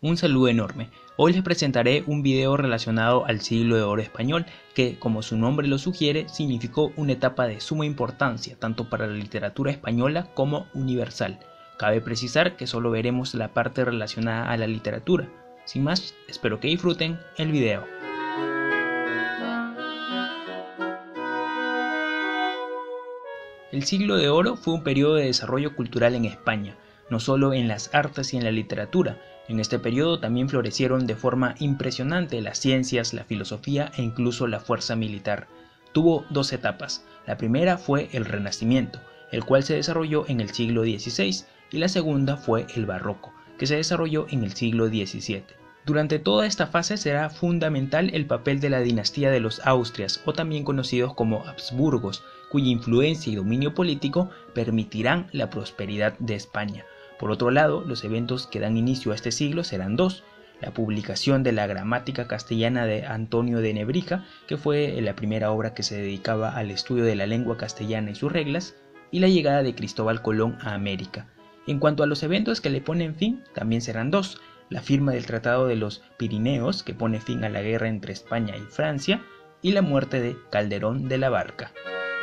Un saludo enorme. Hoy les presentaré un video relacionado al Siglo de Oro español que, como su nombre lo sugiere, significó una etapa de suma importancia tanto para la literatura española como universal. Cabe precisar que solo veremos la parte relacionada a la literatura. Sin más, espero que disfruten el video. El Siglo de Oro fue un periodo de desarrollo cultural en España, no solo en las artes y en la literatura. En este periodo también florecieron de forma impresionante las ciencias, la filosofía e incluso la fuerza militar. Tuvo dos etapas. La primera fue el Renacimiento, el cual se desarrolló en el siglo XVI, y la segunda fue el Barroco, que se desarrolló en el siglo XVII. Durante toda esta fase será fundamental el papel de la dinastía de los Austrias, o también conocidos como Habsburgos, cuya influencia y dominio político permitirán la prosperidad de España. Por otro lado, los eventos que dan inicio a este siglo serán dos: la publicación de la Gramática Castellana de Antonio de Nebrija, que fue la primera obra que se dedicaba al estudio de la lengua castellana y sus reglas, y la llegada de Cristóbal Colón a América. En cuanto a los eventos que le ponen fin, también serán dos: la firma del Tratado de los Pirineos, que pone fin a la guerra entre España y Francia, y la muerte de Calderón de la Barca.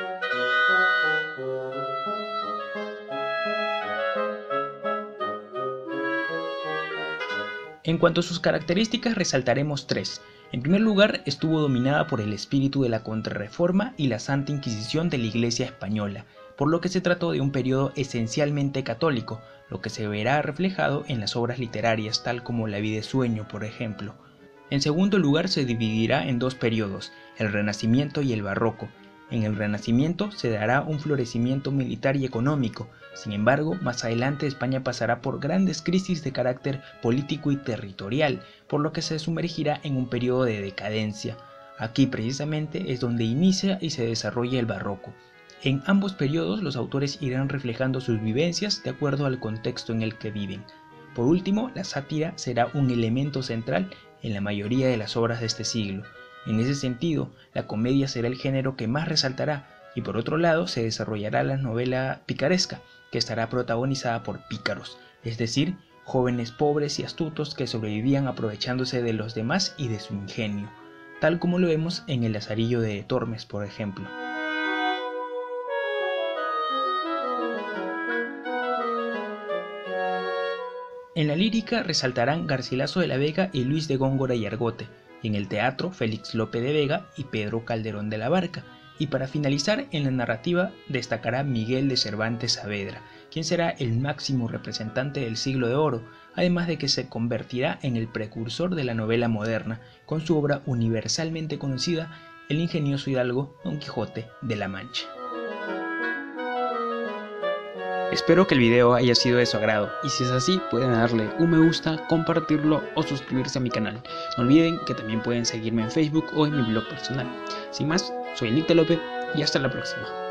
En cuanto a sus características, resaltaremos tres. En primer lugar, estuvo dominada por el espíritu de la Contrarreforma y la Santa Inquisición de la Iglesia española, por lo que se trató de un periodo esencialmente católico, lo que se verá reflejado en las obras literarias tal como La vida de sueño, por ejemplo. En segundo lugar, se dividirá en dos periodos, el Renacimiento y el Barroco. En el Renacimiento se dará un florecimiento militar y económico. Sin embargo, más adelante España pasará por grandes crisis de carácter político y territorial, por lo que se sumergirá en un periodo de decadencia. Aquí precisamente es donde inicia y se desarrolla el Barroco. En ambos periodos los autores irán reflejando sus vivencias de acuerdo al contexto en el que viven. Por último, la sátira será un elemento central en la mayoría de las obras de este siglo. En ese sentido, la comedia será el género que más resaltará, y por otro lado se desarrollará la novela picaresca, que estará protagonizada por pícaros, es decir, jóvenes pobres y astutos que sobrevivían aprovechándose de los demás y de su ingenio, tal como lo vemos en El Lazarillo de Tormes, por ejemplo. En la lírica resaltarán Garcilaso de la Vega y Luis de Góngora y Argote, y en el teatro Félix Lope de Vega y Pedro Calderón de la Barca, y para finalizar en la narrativa destacará Miguel de Cervantes Saavedra, quien será el máximo representante del Siglo de Oro, además de que se convertirá en el precursor de la novela moderna, con su obra universalmente conocida, El ingenioso hidalgo Don Quijote de la Mancha. Espero que el video haya sido de su agrado, y si es así pueden darle un me gusta, compartirlo o suscribirse a mi canal. No olviden que también pueden seguirme en Facebook o en mi blog personal. Sin más, soy Nick Lope y hasta la próxima.